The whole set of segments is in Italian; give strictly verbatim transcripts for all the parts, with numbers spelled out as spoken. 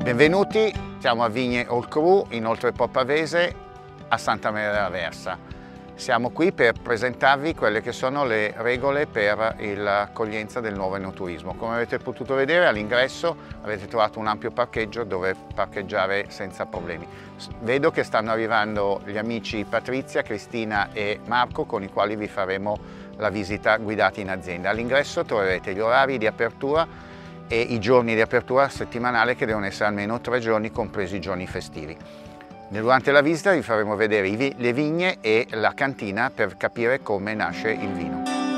Benvenuti, siamo a Vigne All Cru in Oltrepò Pavese a Santa Maria della Versa. Siamo qui per presentarvi quelle che sono le regole per l'accoglienza del nuovo enoturismo. Come avete potuto vedere, all'ingresso avete trovato un ampio parcheggio dove parcheggiare senza problemi. Vedo che stanno arrivando gli amici Patrizia, Cristina e Marco, con i quali vi faremo la visita guidata in azienda. All'ingresso troverete gli orari di apertura e i giorni di apertura settimanale, che devono essere almeno tre giorni, compresi i giorni festivi. Durante la visita vi faremo vedere le vigne e la cantina per capire come nasce il vino.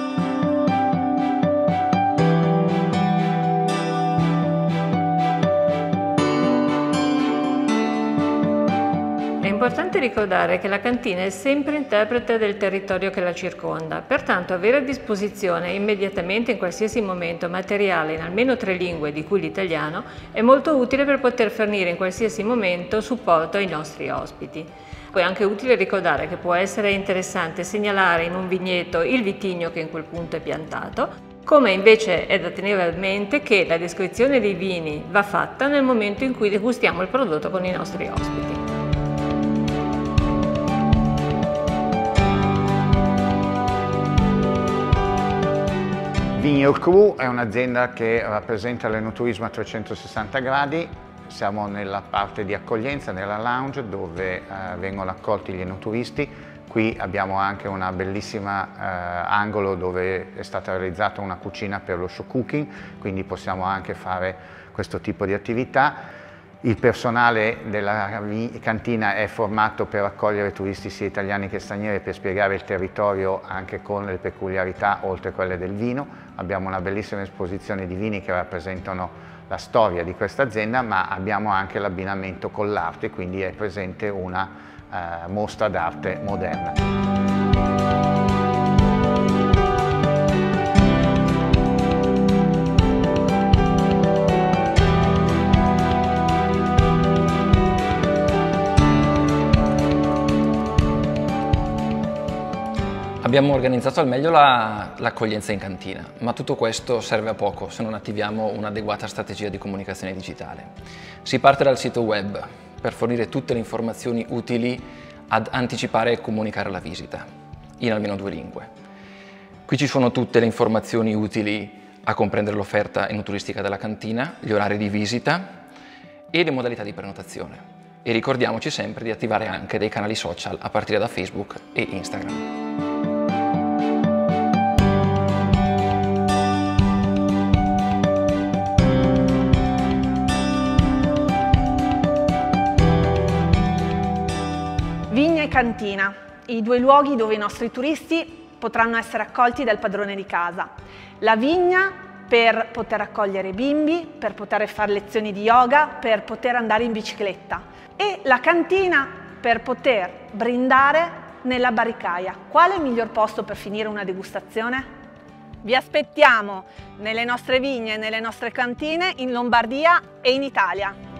È importante ricordare che la cantina è sempre interprete del territorio che la circonda, pertanto avere a disposizione immediatamente in qualsiasi momento materiale in almeno tre lingue, di cui l'italiano, è molto utile per poter fornire in qualsiasi momento supporto ai nostri ospiti. Poi è anche utile ricordare che può essere interessante segnalare in un vigneto il vitigno che in quel punto è piantato, come invece è da tenere a mente che la descrizione dei vini va fatta nel momento in cui degustiamo il prodotto con i nostri ospiti. Vigne All Cru è un'azienda che rappresenta l'enoturismo a trecentosessanta gradi. Siamo nella parte di accoglienza, nella lounge, dove eh, vengono accolti gli enoturisti. Qui abbiamo anche una bellissima eh, angolo dove è stata realizzata una cucina per lo show cooking, quindi possiamo anche fare questo tipo di attività. Il personale della cantina è formato per accogliere turisti sia italiani che stranieri, per spiegare il territorio anche con le peculiarità oltre quelle del vino. Abbiamo una bellissima esposizione di vini che rappresentano la storia di questa azienda, ma abbiamo anche l'abbinamento con l'arte, quindi è presente una eh, mostra d'arte moderna. Abbiamo organizzato al meglio l'accoglienza in cantina, ma tutto questo serve a poco se non attiviamo un'adeguata strategia di comunicazione digitale. Si parte dal sito web per fornire tutte le informazioni utili ad anticipare e comunicare la visita, in almeno due lingue. Qui ci sono tutte le informazioni utili a comprendere l'offerta enoturistica della cantina, gli orari di visita e le modalità di prenotazione. E ricordiamoci sempre di attivare anche dei canali social a partire da Facebook e Instagram. Vigna e cantina, i due luoghi dove i nostri turisti potranno essere accolti dal padrone di casa. La vigna per poter accogliere i bimbi, per poter fare lezioni di yoga, per poter andare in bicicletta, e la cantina per poter brindare nella barricaia. Quale è il miglior posto per finire una degustazione? Vi aspettiamo nelle nostre vigne e nelle nostre cantine in Lombardia e in Italia.